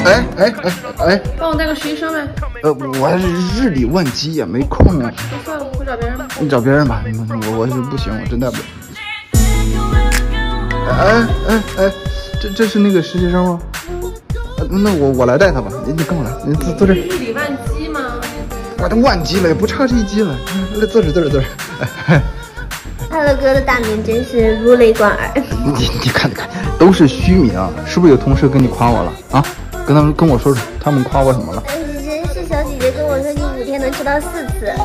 帮我带个实习生呗。 我日理万机也没空啊。 算了，我找别人吧。 你找别人吧，我不行，我真带不了。这是那个实习生吗？那我来带他吧，你跟我来，你坐这。 日理万机吗？ 我都万机了，也不差这一机了。来，坐这。 他乐哥的大名真是如雷贯耳。 你看，都是虚名啊！是不是有同事跟你夸我了啊？跟我说说，他们夸我什么了？ 人事小姐姐跟我说你5天能吃到4次。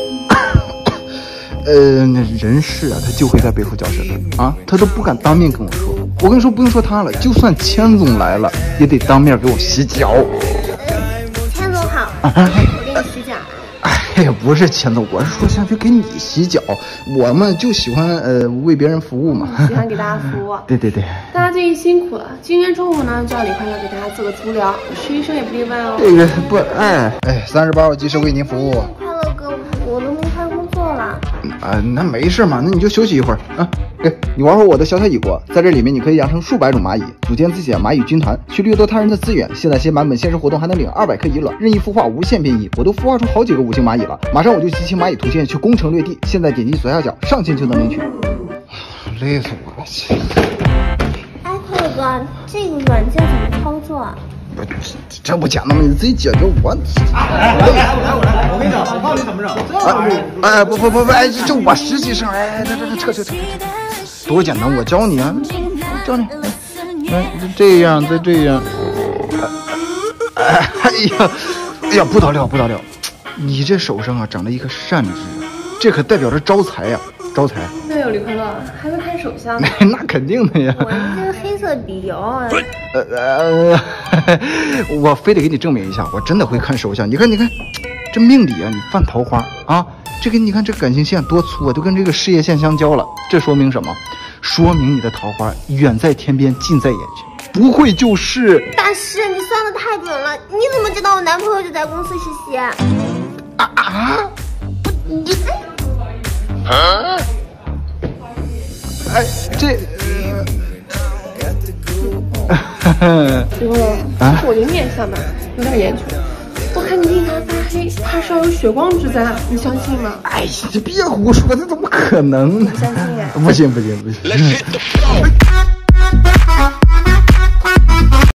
那人事啊，他就会在背后叫舌头啊，他都不敢当面跟我说。我跟你说，不用说他了，就算钱总来了，也得当面给我洗脚。 钱总好，我给你洗脚。 哎呀，不是钱总，我是说下去给你洗脚，我们就喜欢为别人服务嘛。 喜欢给大家服务。 对。 大家最近辛苦了。今天中午呢，叫李快要给大家做个足疗，实习生也不例外哦。 这个不，38号及时为您服务。 快乐哥，我都没开工作了。 那没事嘛，那你就休息一会儿啊。你玩会儿我的小蚁国，在这里面你可以养成数百种蚂蚁，组建自己的蚂蚁军团，去掠夺他人的资源。现在新版本限时活动还能领200克蚁卵，任意孵化无限变异，我都孵化出好几个5星蚂蚁了。马上我就集齐蚂蚁图鉴去攻城略地，现在点击左下角上线就能领取。累死我了！ 快乐哥，这个软件怎么操作啊？ 这不简单吗？你自己解决我。 我跟你讲，我告诉你怎么整。 不，这我实习生，撤，多简单，我教你啊，教你。这样，再这样。哎呀，不得了，你这手上啊长了一颗善痣，这可代表着招财呀，招财。 那有李快乐，还会看手相？ 那肯定的呀。 我这个黑色笔油啊。 我非得给你证明一下，我真的会看手相。你看，这命里啊，你犯桃花啊，这个你看这感情线多粗啊，都跟这个事业线相交了。这说明什么？说明你的桃花远在天边，近在眼前，不会就是。 大师，你算的太准了，你怎么知道我男朋友就在公司实习？ 我的面相吧有点严重，我看你印堂发黑，怕是要有血光之灾，你相信吗？ 哎呀，别胡说，这怎么可能呢？ 不相信呀？ 不行。